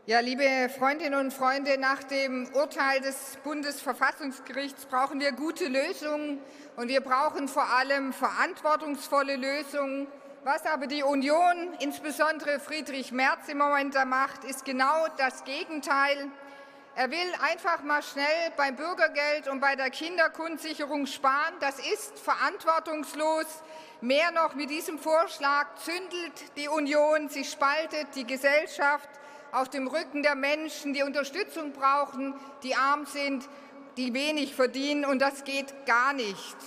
Ja, liebe Freundinnen und Freunde, nach dem Urteil des Bundesverfassungsgerichts brauchen wir gute Lösungen und wir brauchen vor allem verantwortungsvolle Lösungen. Was aber die Union, insbesondere Friedrich Merz, im Moment da macht, ist genau das Gegenteil. Er will einfach mal schnell beim Bürgergeld und bei der Kindergrundsicherung sparen. Das ist verantwortungslos. Mehr noch, mit diesem Vorschlag zündelt die Union, sie spaltet die Gesellschaft auf dem Rücken der Menschen, die Unterstützung brauchen, die arm sind, die wenig verdienen, und das geht gar nicht.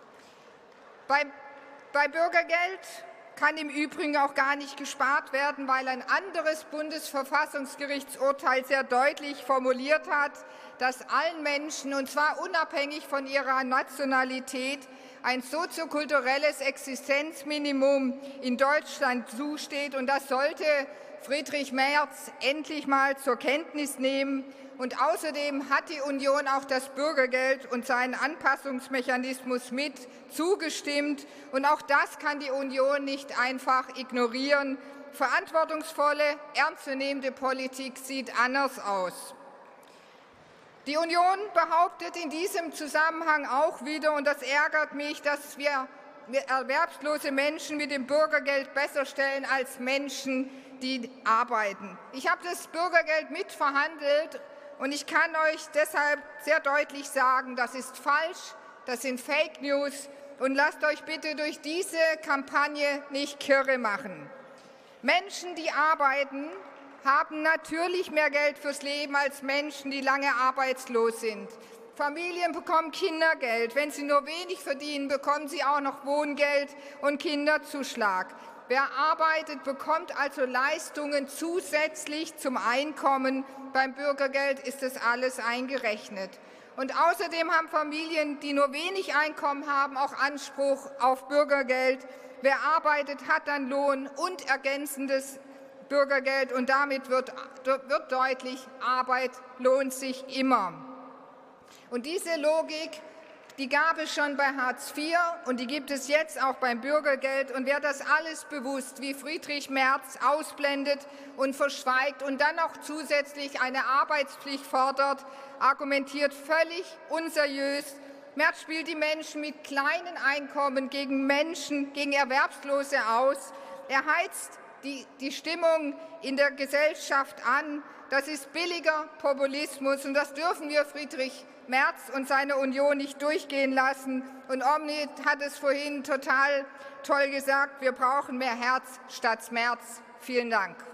Bei Bürgergeld kann im Übrigen auch gar nicht gespart werden, weil ein anderes Bundesverfassungsgerichtsurteil sehr deutlich formuliert hat, dass allen Menschen, und zwar unabhängig von ihrer Nationalität, ein soziokulturelles Existenzminimum in Deutschland zusteht. Und das sollte Friedrich Merz endlich mal zur Kenntnis nehmen. Und außerdem hat die Union auch das Bürgergeld und seinen Anpassungsmechanismus mit zugestimmt. Und auch das kann die Union nicht einfach ignorieren. Verantwortungsvolle, ernstzunehmende Politik sieht anders aus. Die Union behauptet in diesem Zusammenhang auch wieder, und das ärgert mich, dass wir erwerbslose Menschen mit dem Bürgergeld besser stellen als Menschen, die arbeiten. Ich habe das Bürgergeld mitverhandelt und ich kann euch deshalb sehr deutlich sagen, das ist falsch, das sind Fake News, und lasst euch bitte durch diese Kampagne nicht kirre machen. Menschen, die arbeiten, haben natürlich mehr Geld fürs Leben als Menschen, die lange arbeitslos sind. Familien bekommen Kindergeld. Wenn sie nur wenig verdienen, bekommen sie auch noch Wohngeld und Kinderzuschlag. Wer arbeitet, bekommt also Leistungen zusätzlich zum Einkommen. Beim Bürgergeld ist das alles eingerechnet. Und außerdem haben Familien, die nur wenig Einkommen haben, auch Anspruch auf Bürgergeld. Wer arbeitet, hat dann Lohn und ergänzendes Bürgergeld, und damit wird deutlich, Arbeit lohnt sich immer. Und diese Logik, die gab es schon bei Hartz IV und die gibt es jetzt auch beim Bürgergeld. Und wer das alles bewusst wie Friedrich Merz ausblendet und verschweigt und dann noch zusätzlich eine Arbeitspflicht fordert, argumentiert völlig unseriös. Merz spielt die Menschen mit kleinen Einkommen gegen Erwerbslose aus. Er heizt die Stimmung in der Gesellschaft an. Das ist billiger Populismus, und das dürfen wir Friedrich Merz und seine Union nicht durchgehen lassen. Und Omid hat es vorhin total toll gesagt, wir brauchen mehr Herz statt Merz. Vielen Dank.